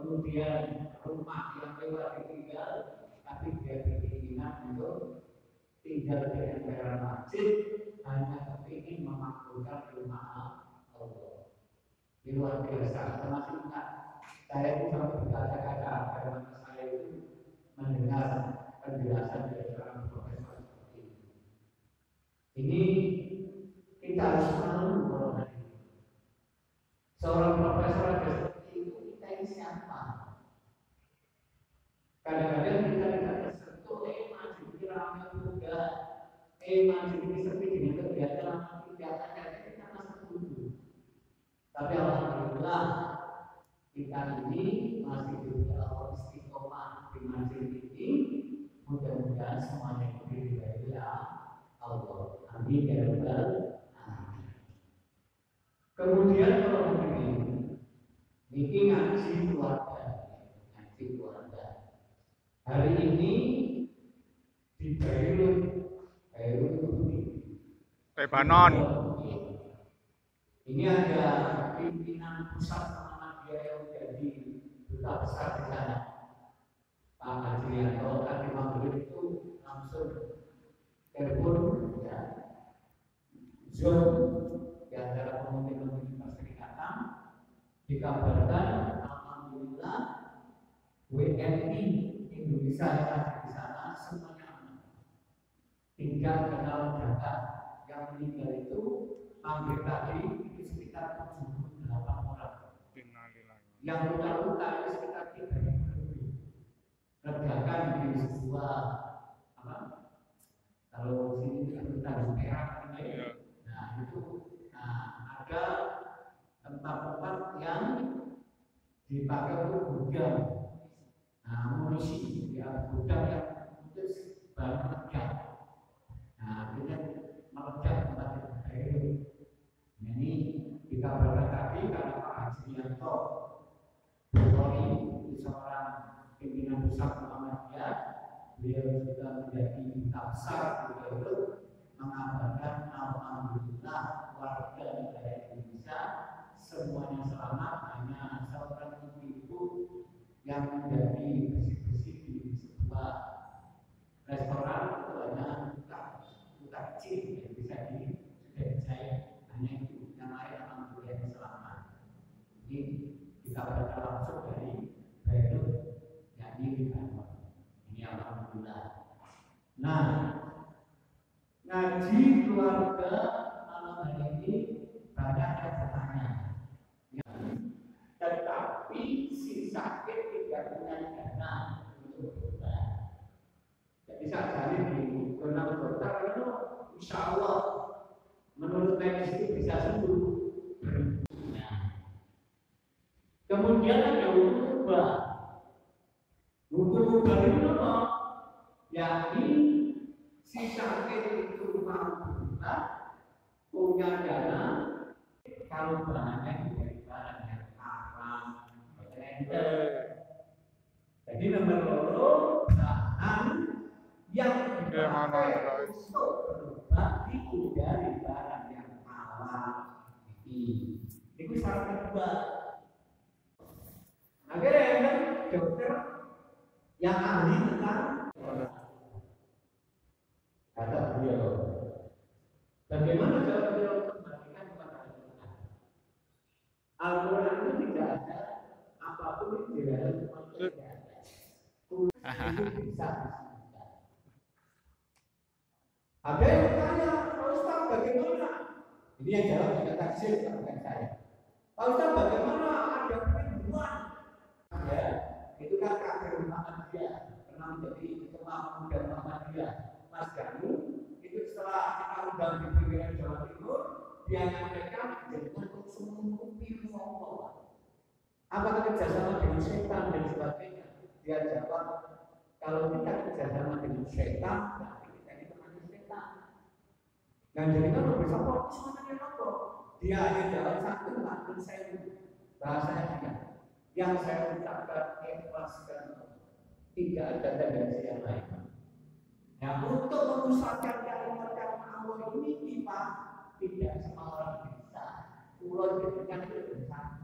kemudian rumah yang mewah ditinggal, tapi dia berkeinginan untuk tinggal di emperan masjid hanya kepingin memakmurkan rumah Allah. Ini luar biasa. Termasuk saya itu sampai berkata-kata karena saya itu mendengar penjelasan dari seorang profesor seperti ini. Ini kita harus malu kalau hari ini. Seorang profesor ada seperti itu, kita ini siapa? Kadang-kadang kita tidak tersentuh, masjid ini ramai juga, masjid ini sepi dengan kegiatan kita masuk dulu. Tapi alhamdulillah kita ini masih diberi Allah istiqomah di masjid ini. Mudah-mudahan semuanya diridhai Allah. Amin ya rabbal alamin. Kemudian kalau begini, ini ngaji keluarga. Hari ini di Beirut Lebanon. Ini ada pimpinan pusat Muhammadiyah yang menjadi duta besar di sana. Pak Hajianto tadi malam itu langsung telepon ya, Zoom di antara pemimpin-pemimpin perserikatan, dikabarkan alhamdulillah WNI Indonesia yang ada di sana semuanya aman. Tinggal kenal data yang meninggal itu hampir tadi itu sekitar 78 orang. Yang luka-luka itu sekitar 3.000 lebih. Ledakan di sebuah kalau sini kita merah ini. Nah itu ada tempat-tempat yang dipakai untuk gudang. Munisi ya, gudang yang untuk bahan meledak. Akhirnya meledak tempat itu. Ini dikabarkan tadi karena Pak Hajianto Bukhari seorang pimpinan pusat Muhammadiyah, beliau juga menjadi duta besar di Beirut, mengabarkan alhamdulillah warga negara Indonesia semuanya selamat, hanya seorang ibu yang menjadi bersih-bersih di sebuah restoran itu hanya luka kecil yang bisa sudah dijahit, hanya itu. Yang lain alhamdulillah selamat. Ini dikabarkan langsung dari Beirut, yakni Lebanon. Ini alhamdulillah. Nah, ngaji keluarga malam hari ini banyak yang bertanya. Tetapi si sakit tidak punya dana untuk berobat. Jadi saat hari di kenal dokter itu, insya Allah menurut medis itu bisa sembuh. Kemudian ada hukum ubah. Hukum ubah itu apa? Yakni si sakit itu mau berobat, punya dana, kalau bahannya dari bahan yang haram, jadi nomor 2 bahan yang dipakai untuk berobat itu dari bahan yang halal. Itu syarat kedua. Akhirnya dokter yang ahli tentang kata beliau, bagaimana cara beliau membandingkan kepada Al-Quran? Al-Quran itu tidak ada apapun di dalam manusia. Itu bisa. Ada yang bertanya, Pak Ustaz bagaimana? Ini yang jawab juga taksir, bukan saya. Pak Ustaz bagaimana ada kerinduan? Ya, itu kan kafir Muhammadiyah, pernah menjadi ketua pemuda Muhammadiyah. Mas Ganu itu setelah kita undang di pimpinan Jawa Timur, dia menyampaikan jangan mengikuti Allah. Apakah kerjasama dengan setan dan sebagainya? Dia jawab, kalau kita kerjasama dengan setan, berarti kita ini teman setan. Dan jadi kan bisa kok semuanya apa? Dia hanya jawab satu, langsung saya bahasanya tidak. Yang saya ucapkan ikhlaskan, tidak ada tendensi yang lain. Nah, untuk memusatkan kalimat-kalimat Allah ini kita tidak semua orang bisa. Pulau dengan itu